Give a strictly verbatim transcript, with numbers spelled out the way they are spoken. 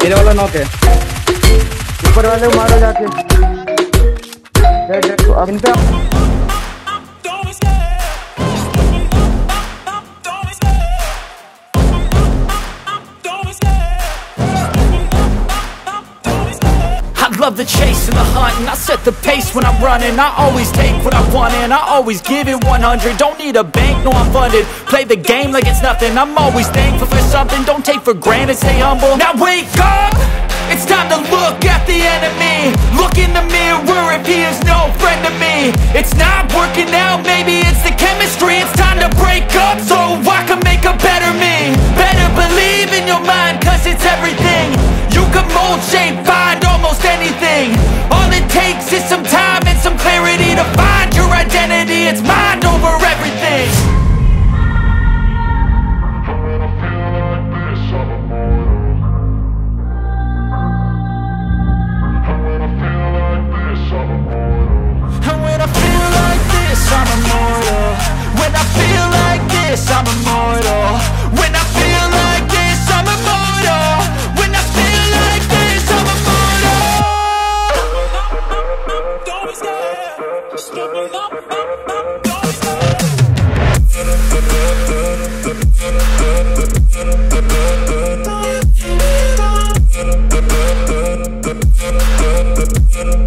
मेरे वाला नॉक है, ऊपर वाले को मारो जाके। Dead dead. अब इन पे I love the chase and the hunt, and I set the pace when I'm running. I always take what I want and I always give it one hundred. Don't need a bank, no I'm funded. Play the game like it's nothing. I'm always thankful for something. Don't take for granted, stay humble. Now wake up, it's time to look at the enemy. Look in the mirror if he is no friend to me. It's not working out, maybe it's the chemistry. It's time to break up so I can make a better me. Better believe in your mind, cause it's everything. You can mold, shape, find almost anything. All it takes is some time and some clarity to find your identity. It's mind over everything. And when I feel like this, I'm immortal. When I feel like this, I'm immortal. When I feel like this, I'm immortal. When I feel like this, I'm immortal. Don't be scared. Just give it up, up, up. Don't be scared.